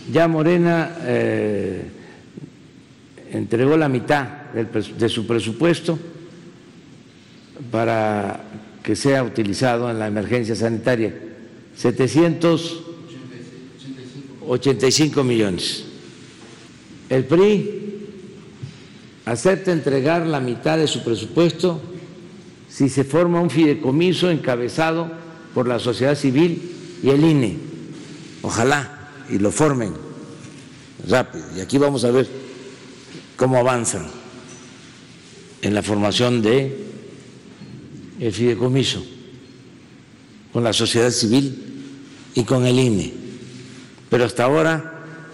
Ya Morena entregó la mitad de su presupuesto para que sea utilizado en la emergencia sanitaria, 785 millones. El PRI acepta entregar la mitad de su presupuesto si se forma un fideicomiso encabezado por la sociedad civil y el INE. Ojalá y lo formen rápido. Y aquí vamos a ver cómo avanzan en la formación de el fideicomiso con la sociedad civil y con el INE. Pero hasta ahora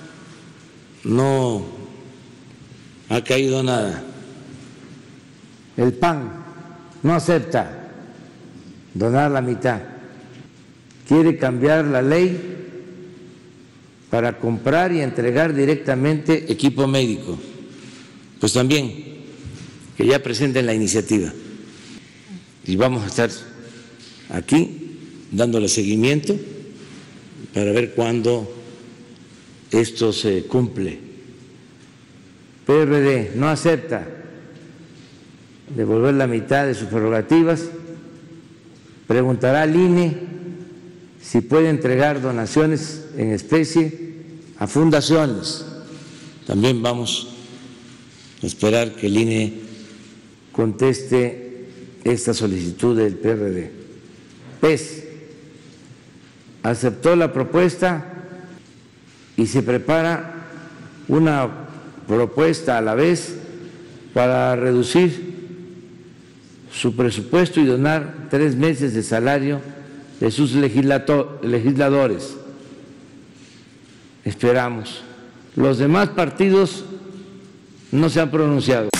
no ha caído nada. El PAN no acepta donar la mitad, quiere cambiar la ley para comprar y entregar directamente equipo médico. Pues también que ya presenten la iniciativa y vamos a estar aquí dándole seguimiento para ver cuándo esto se cumple. PRD no acepta devolver la mitad de sus prerrogativas, preguntará al INE si puede entregar donaciones en especie a fundaciones. También vamos a esperar que el INE conteste esta solicitud del PRD. PES aceptó la propuesta y se prepara una propuesta a la vez para reducir su presupuesto y donar 3 meses de salario de sus legisladores. Esperamos. Los demás partidos no se han pronunciado.